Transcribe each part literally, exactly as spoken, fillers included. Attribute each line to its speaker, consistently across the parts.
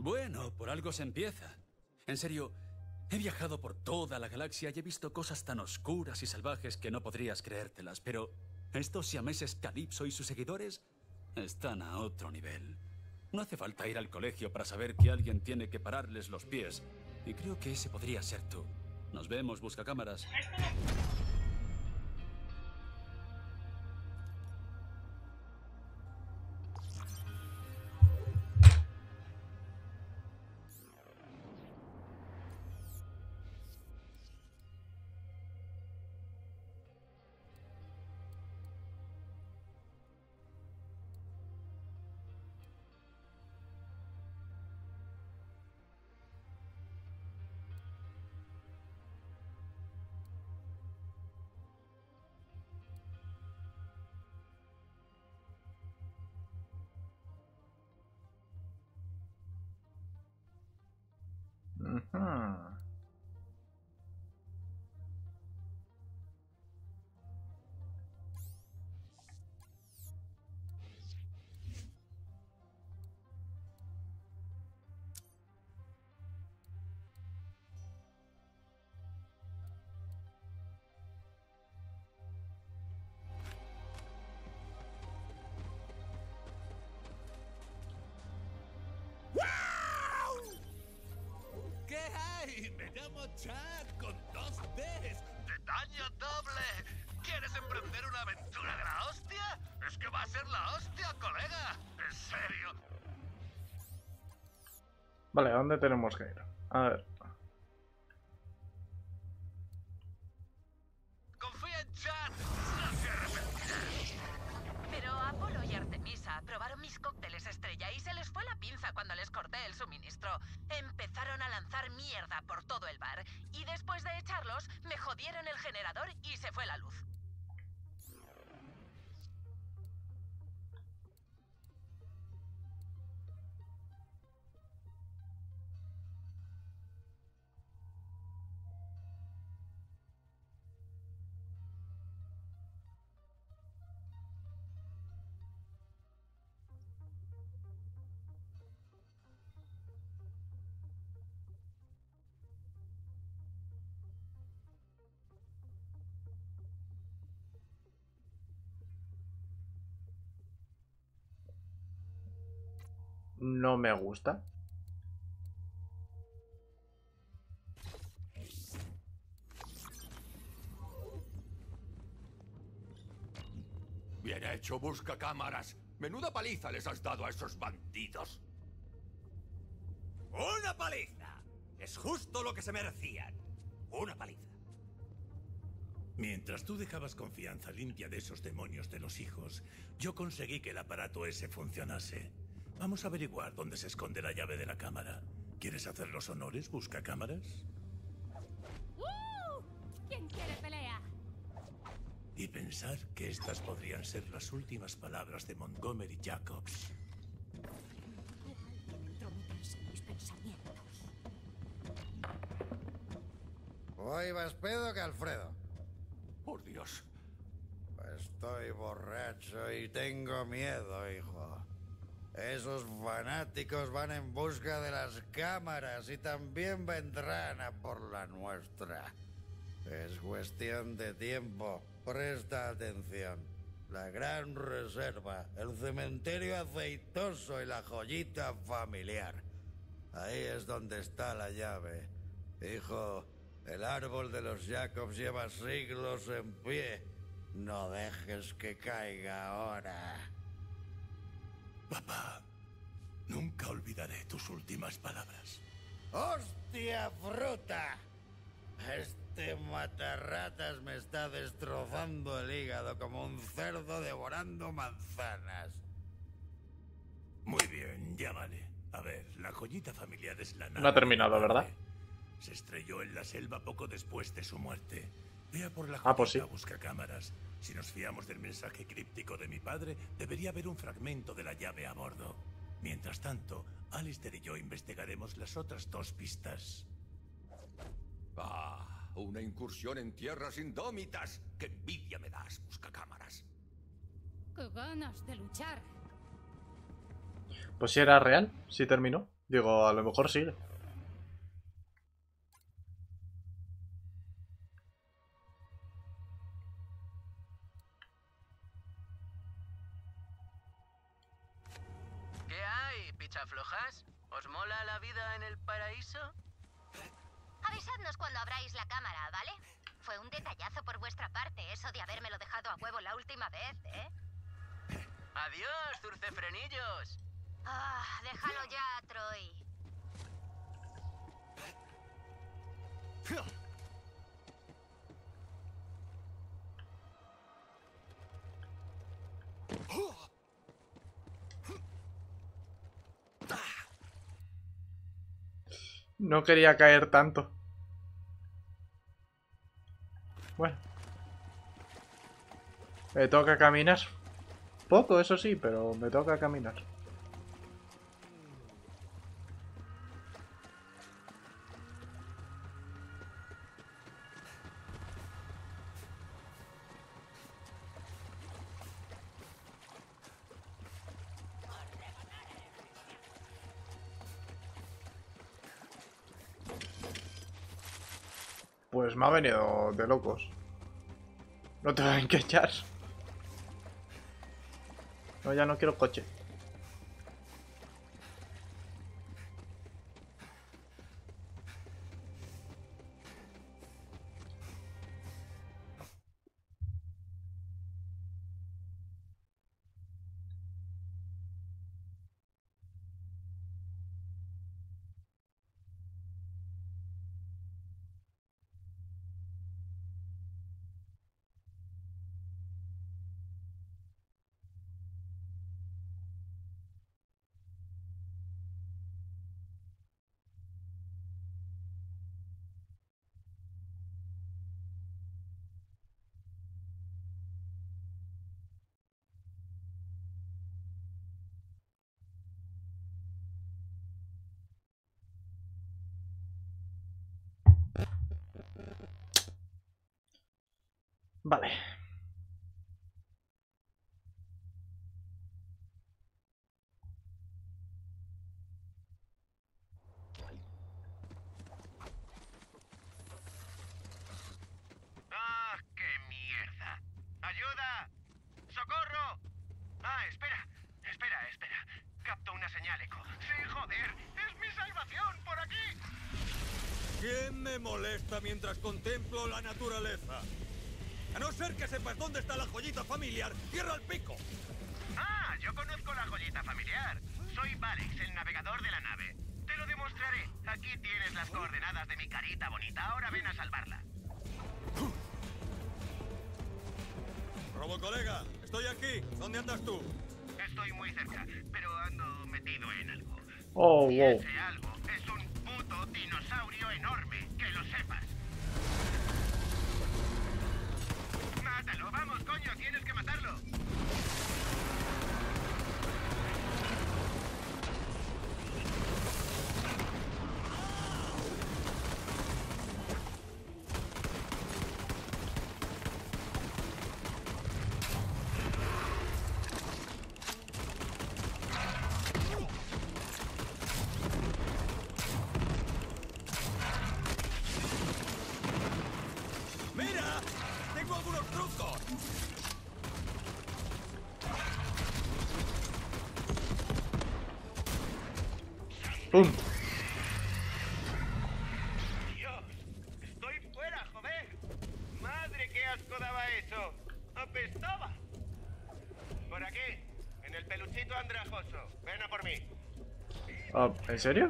Speaker 1: Bueno, por algo se empieza. En serio, he viajado por toda la galaxia y he visto cosas tan oscuras y salvajes que no podrías creértelas, pero estos siameses Calypso y sus seguidores están a otro nivel. No hace falta ir al colegio para saber que alguien tiene que pararles los pies. Y creo que ese podría ser tú. Nos vemos, buscacámaras.
Speaker 2: Uh-huh.
Speaker 3: ¿Qué hay? Me llamo Chad con dos Ds. ¡De daño doble! ¿Quieres emprender una aventura de la hostia? Es que va a ser la hostia, colega. En serio.
Speaker 2: Vale, ¿a dónde tenemos que ir? A ver.
Speaker 3: Confía en Chad. No se arrepentirá.
Speaker 4: Pero Apolo y Artemisa probaron mis cócteles estrella y se les fue la pinza cuando les corté el suministro. Empezaron a lanzar mierda por todo el bar y después de echarlos me jodieron el generador y se fue la luz.
Speaker 2: No me gusta.
Speaker 3: Bien hecho, buscacámaras. Menuda paliza les has dado a esos bandidos. ¡Una paliza! Es justo lo que se merecían. Una paliza.
Speaker 5: Mientras tú dejabas confianza limpia de esos demonios de los hijos, yo conseguí que el aparato ese funcionase. Vamos a averiguar dónde se esconde la llave de la cámara. ¿Quieres hacer los honores, buscacámaras?
Speaker 6: ¡Uh! ¿Quién quiere pelea?
Speaker 5: Y pensar que estas podrían ser las últimas palabras de Montgomery Jacobs.
Speaker 6: Alguien entrometerse en mis pensamientos.
Speaker 7: Hoy más pedo que Alfredo.
Speaker 3: Por Dios.
Speaker 7: Estoy borracho y tengo miedo, hijo. Esos fanáticos van en busca de las cámaras y también vendrán a por la nuestra. Es cuestión de tiempo. Presta atención. La gran reserva, el cementerio aceitoso y la joyita familiar. Ahí es donde está la llave. Hijo, el árbol de los Jacobs lleva siglos en pie. No dejes que caiga ahora.
Speaker 5: Papá, nunca olvidaré tus últimas palabras.
Speaker 7: ¡Hostia fruta! Este matarratas me está destrozando el hígado como un cerdo devorando manzanas.
Speaker 5: Muy bien, ya vale. A ver, la joyita familiar es la nave.
Speaker 2: No ha terminado, ¿verdad?
Speaker 5: Se estrelló en la selva poco después de su muerte. Vea por la
Speaker 2: Ah, pues sí.
Speaker 5: joyita buscacámaras. Si nos fiamos del mensaje críptico de mi padre, debería haber un fragmento de la llave a bordo. Mientras tanto, Alistair y yo investigaremos las otras dos pistas.
Speaker 3: Ah, una incursión en tierras indómitas. ¡Qué envidia me das, buscacámaras!
Speaker 6: ¡Qué ganas de luchar!
Speaker 2: Pues si era real, si terminó. Digo, a lo mejor sigue.
Speaker 8: ¿Qué hay, pichaflojas? ¿Os mola la vida en el paraíso?
Speaker 6: Avisadnos cuando abráis la cámara, ¿vale? Fue un detallazo por vuestra parte, eso de habérmelo dejado a huevo la última vez, ¿eh?
Speaker 8: ¡Adiós, dulcefrenillos!
Speaker 6: Ah, déjalo ya, Troy.
Speaker 2: No quería caer tanto. Bueno. Me toca caminar. Poco, eso sí, pero me toca caminar. Pues me ha venido de locos. No te voy a engañar. No, ya no quiero coche. Vale.
Speaker 3: ¡Ah, qué mierda! ¡Ayuda! ¡Socorro! Ah, espera, espera, espera. Capto una señal eco. ¡Sí, joder! ¡Es mi salvación por aquí!
Speaker 9: ¿Quién me molesta mientras contemplo la naturaleza? A no ser que sepas dónde está la joyita familiar, ¡cierra el pico!
Speaker 3: Ah, yo conozco la joyita familiar. Soy Valex, el navegador de la nave. Te lo demostraré. Aquí tienes las coordenadas de mi carita bonita. Ahora ven a salvarla.
Speaker 9: Robo colega, estoy aquí. ¿Dónde andas tú?
Speaker 3: Estoy muy cerca, pero ando metido en algo.
Speaker 2: Oh,
Speaker 3: Y
Speaker 2: wow.
Speaker 3: ese algo es un puto dinosaurio enorme. Que lo sepas. Mátalo, vamos, coño, tienes que matarlo.
Speaker 9: ¡Mira! ¡Tengo algunos trucos!
Speaker 2: ¡Pum!
Speaker 3: Dios, estoy fuera, joder. Madre, qué asco daba eso. Apestaba. Por aquí, en el peluchito andrajoso. Ven a por mí.
Speaker 2: Ah, ¿en serio?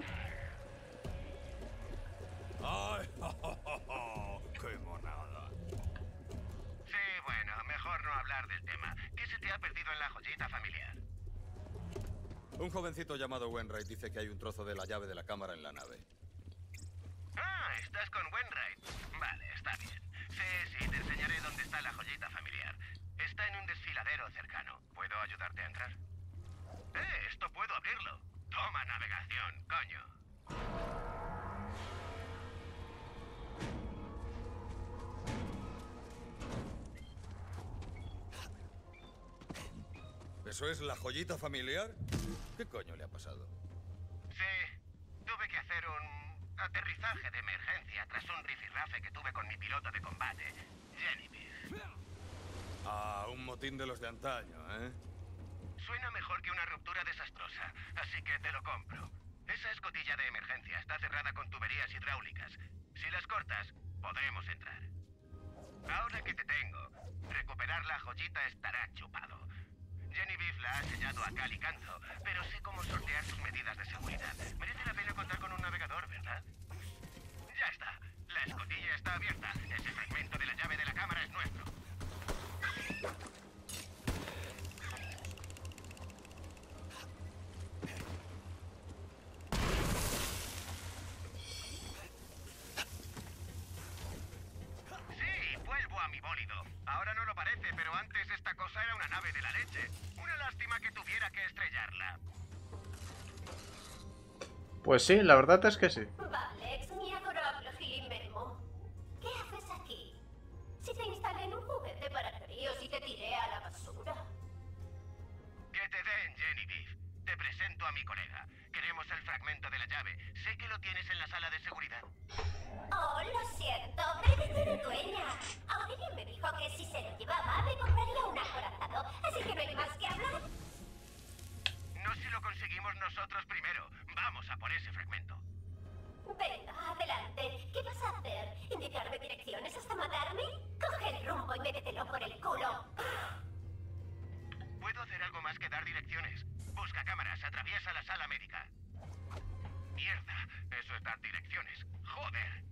Speaker 9: ¡Ay! Ja, ja, ja, ja. ¡Qué monada!
Speaker 3: Sí, bueno, mejor no hablar del tema. ¿Qué se te ha perdido en la joyita familiar?
Speaker 9: Un jovencito llamado Wainwright dice que hay un trozo de la llave de la cámara en la nave.
Speaker 3: Ah, estás con Wainwright. Vale, está bien. Sí, sí, te enseñaré dónde está la joyita familiar. Está en un desfiladero cercano. ¿Puedo ayudarte a entrar? Eh, esto puedo abrirlo. Toma navegación, coño.
Speaker 9: ¿Eso es la joyita familiar? ¿Qué coño le ha pasado?
Speaker 3: Sí, Aterrizaje de emergencia tras un rifirrafe que tuve con mi piloto de combate, Genevieve.
Speaker 9: Ah, un motín de los de antaño, ¿eh?
Speaker 3: Suena mejor que una ruptura desastrosa, así que te lo compro. Esa escotilla de emergencia está cerrada con tuberías hidráulicas. Si las cortas, podremos entrar. Ahora que te tengo, recuperar la joyita estará chupado. Genevieve la ha sellado a cal y canto, pero sé cómo sortear sus medidas de seguridad. Merece la pena contar con un navegador, ¿verdad? Ya está. La escotilla está abierta. Ese fragmento de la llave de la cámara es nuestro. Sí, vuelvo a mi bólido. Ahora no lo parece, pero antes esta cosa era una nave de la leche. Una lástima que tuviera que estrellarla.
Speaker 2: Pues sí, la verdad es que sí.
Speaker 6: Valex, mi adorable Gilimermo. ¿Qué haces aquí? Si te instalé en un juguete para críos y te tiré a la basura.
Speaker 3: Que te den, Genevieve. Te presento a mi colega. Queremos el fragmento de la llave. Sé que lo tienes en la sala de seguridad.
Speaker 6: Oh, lo siento, pero no era dueña. Aurelio me dijo que si se lo llevaba me compraría un acorazado, así que no hay más que hablar.
Speaker 3: No si lo conseguimos nosotros primero. Vamos a por ese fragmento.
Speaker 6: Venga, adelante. ¿Qué vas a hacer? ¿Indicarme direcciones hasta matarme? Coge el rumbo y métetelo por el culo.
Speaker 3: Puedo hacer algo más que dar direcciones. Busca cámaras, atraviesa la sala médica. Mierda, eso es dar direcciones. Joder.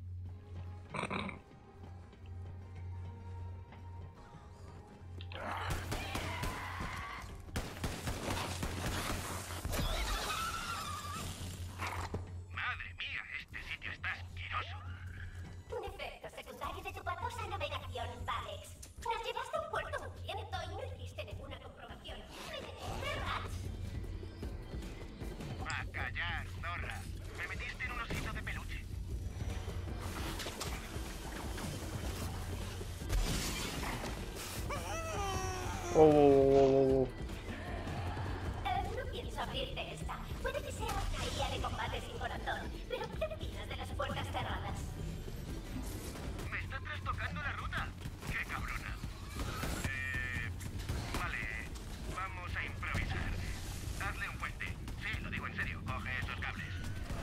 Speaker 3: Madre mía, este sitio está asqueroso.
Speaker 6: Un efecto secundario de tu patosa navegación, Valex. Nos llevaste a un puerto mugriento y no hiciste ninguna comprobación. ¿Verdad?
Speaker 3: A callar, zorra. Me metiste en un osito de peluche.
Speaker 2: Oh, oh, oh, oh.
Speaker 6: Eh, no pienso abrirte esta. Puede que sea una I A de combate sin corazón, pero ¿qué opinas de las puertas cerradas?
Speaker 3: Me está trastocando la ruta. ¡Qué cabrona! Eh... Vale, vamos a improvisar. Hazle un puente. Sí, lo digo en serio. Coge esos cables.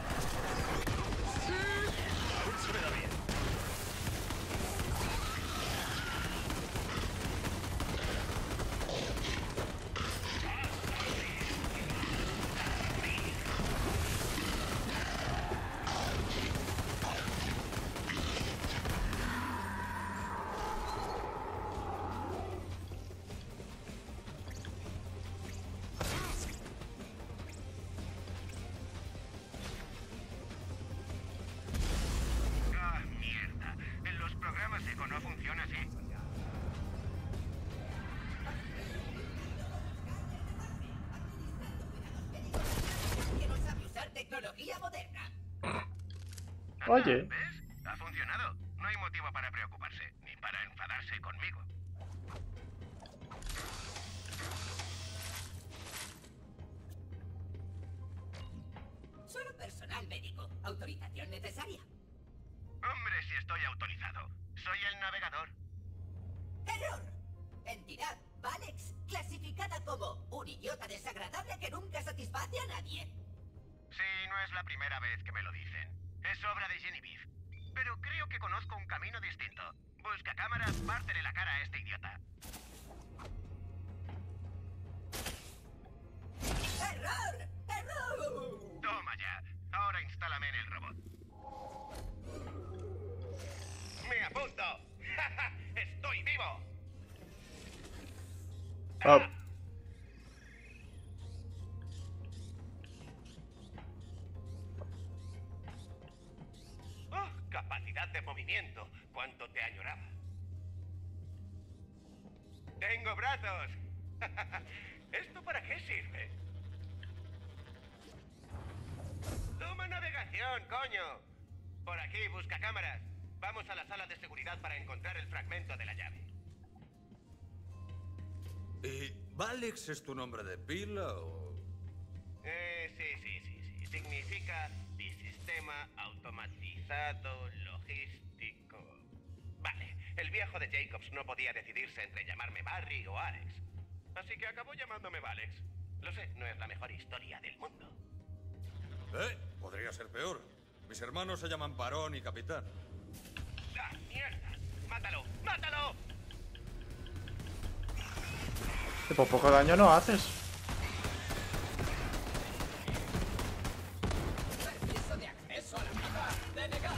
Speaker 9: Aún se me da bien.
Speaker 3: ¡Ah, mierda! En los programas Eco no funciona así.
Speaker 8: Que no sabe usar tecnología moderna.
Speaker 2: Oye.
Speaker 3: ¿Ves? Ha funcionado. No hay motivo para preocuparse, ni para enfadarse conmigo.
Speaker 8: Solo personal médico. ¿Autorización necesaria?
Speaker 3: Hombre, si estoy autorizado. Soy el navegador.
Speaker 8: ¡Error! Entidad Valex, clasificada como un idiota desagradable que nunca satisface a nadie.
Speaker 3: Sí, no es la primera vez que me lo dicen. Es obra de Genevieve. Pero creo que conozco un camino distinto. Busca cámaras, pártele la cara a este idiota.
Speaker 8: ¡Error! ¡Error!
Speaker 3: Toma ya. Ahora instálame en el robot. ¡Me apunto! ¡Estoy vivo!
Speaker 2: Oh.
Speaker 3: ¡Oh! Capacidad de movimiento. ¿Cuánto te añoraba? ¡Tengo brazos! ¿Esto para qué sirve? ¡Toma navegación, coño! Por aquí, busca cámaras. Vamos a la sala de seguridad para encontrar el fragmento de la llave.
Speaker 9: ¿Y Valex es tu nombre de pila o...?
Speaker 3: Eh, sí, sí, sí, sí. Significa This is
Speaker 10: sistema automatizado logístico. Vale, el viejo de Jacobs no podía decidirse entre llamarme Barry o Alex. Así que acabó llamándome Valex. Lo sé, no es la mejor historia del mundo.
Speaker 9: ¿Eh? Podría ser peor. Mis hermanos se llaman Barón y Capitán.
Speaker 10: ¡Ah, mierda! ¡Mátalo! ¡Mátalo!
Speaker 2: Pues poco daño no haces.
Speaker 8: Permiso de acceso a la vida. Denegar.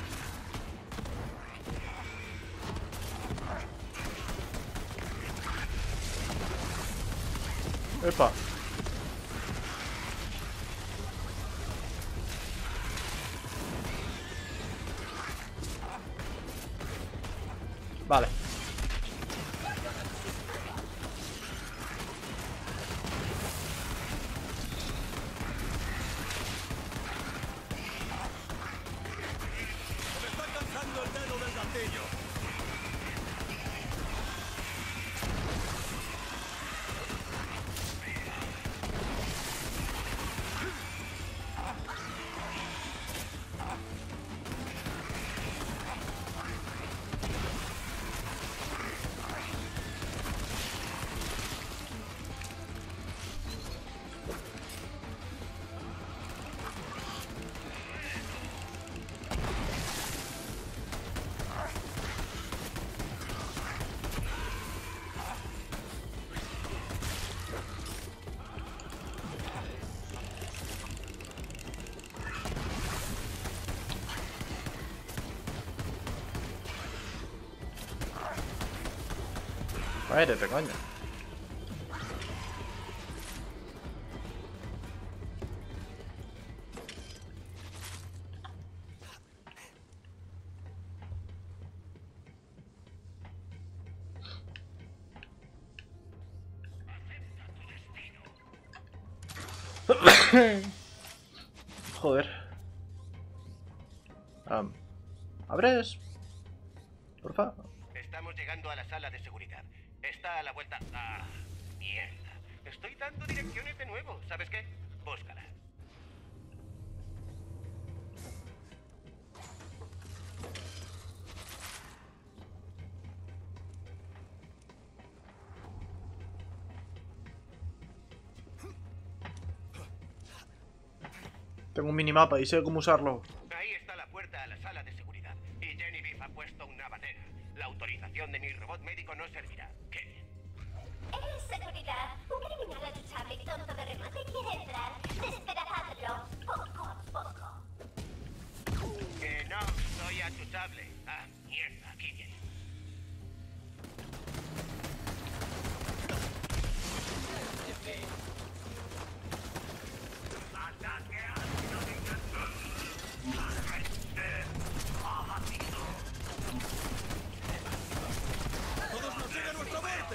Speaker 2: Epa. Vale.
Speaker 9: ¡Me está cansando el dedo del gatillo!
Speaker 2: Muérete, coño. Joder. Um, ¿Abres? Porfa.
Speaker 10: Estamos llegando a la sala de seguridad. Está a la vuelta... ¡Ah! ¡Mierda! Estoy dando direcciones de nuevo. ¿Sabes qué? Búscala.
Speaker 2: Tengo un minimapa y sé cómo usarlo.
Speaker 10: Ahí está la puerta a la sala de seguridad. Y Genevieve ha puesto una barrera. La autorización de mi robot médico no servirá. ¿Qué?
Speaker 6: En seguridad, un criminal achuchable y tonto de remate quiere entrar. Despedazadlo, poco a poco.
Speaker 10: Que no, soy achuchable. Ah, mierda, aquí viene.
Speaker 9: ¡Todos nos sigue nuestra muerte!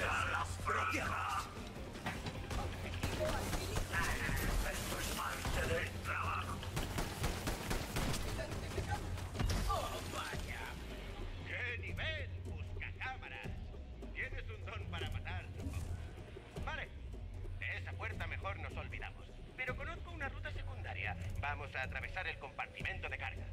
Speaker 10: ¡Qué nivel! ¡Busca cámaras! Tienes un don para matar, supongo. Vale. De esa puerta mejor nos olvidamos. Pero conozco una ruta secundaria. Vamos a atravesar el compartimento de carga.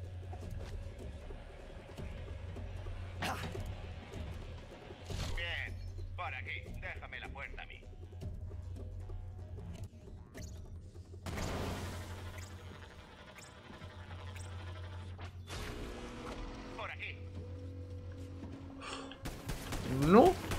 Speaker 10: Bien. Por aquí. Déjame la puerta a mí. Por aquí.
Speaker 2: No.